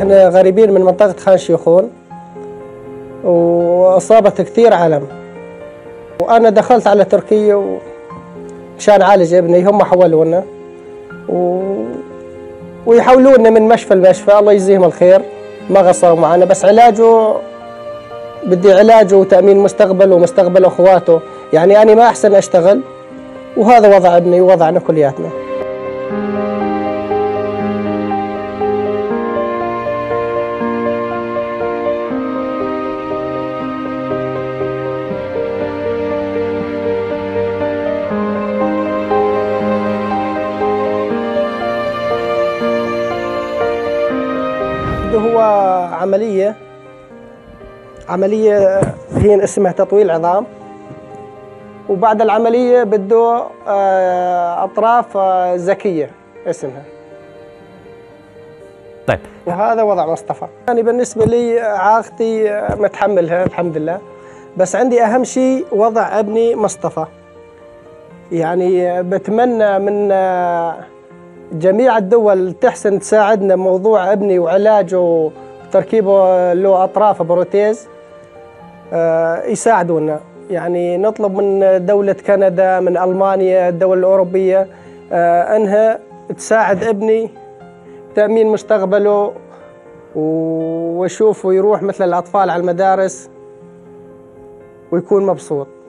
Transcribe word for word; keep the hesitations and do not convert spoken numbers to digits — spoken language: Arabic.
احنا غريبين من منطقة خان شيخون، وأصابت كثير عالم، وأنا دخلت على تركيا مشان أعالج ابني. هم حولونا و... ويحولونا من مشفى لمشفى، الله يجزيهم الخير، ما قصروا معنا. بس علاجه بدي علاجه وتأمين مستقبله ومستقبل أخواته، يعني أنا ما أحسن أشتغل، وهذا وضع ابني ووضعنا كلياتنا. هو عملية عملية هي اسمها تطويل عظام، وبعد العملية بده أطراف ذكية اسمها. طيب، وهذا وضع مصطفى. يعني بالنسبة لي عاقتي متحملها الحمد لله، بس عندي أهم شيء وضع ابني مصطفى. يعني بتمنى من جميع الدول تحسن تساعدنا موضوع ابني وعلاجه وتركيبه له أطراف بروتيز، يساعدونا. يعني نطلب من دولة كندا، من ألمانيا، الدول الأوروبية، أنها تساعد ابني تأمين مستقبله ويشوفه يروح مثل الأطفال على المدارس ويكون مبسوط.